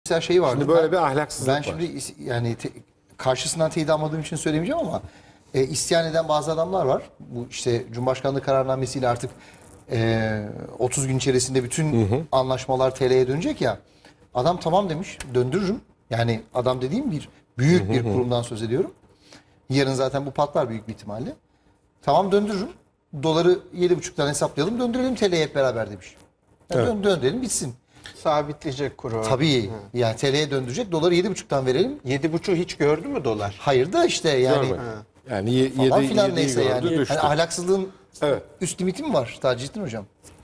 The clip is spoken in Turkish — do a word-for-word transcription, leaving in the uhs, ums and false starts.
mesela şey vardı. Şimdi böyle ben, bir ahlaksızlık Ben var. şimdi is- yani te- karşısından teyit almadığım için söylemeyeceğim ama e, isyan eden bazı adamlar var. Bu işte Cumhurbaşkanlığı kararnamesiyle artık e, otuz gün içerisinde bütün anlaşmalar T L'ye dönecek ya. Adam tamam demiş, döndürürüm. Yani adam dediğim bir büyük bir kurumdan söz ediyorum. Yarın zaten bu patlar büyük bir ihtimalle. Tamam döndürürüm. Doları yedi buçuktan hesaplayalım, döndürelim T L'ye hep beraber demiş. Yani dön, döndürelim bitsin. Sabitleyecek kuru. Tabii. Yani T L'ye döndürecek. Doları yedi buçuktan verelim. Yedi buçuğu hiç gördü mü dolar? Hayır da işte yani Görmedim. Yani ye- falan yedi, filan yediyi neyse gördü, yani. düştü. Hani ahlaksızlığın Evet. üst limiti mi var Taceddin Hocam?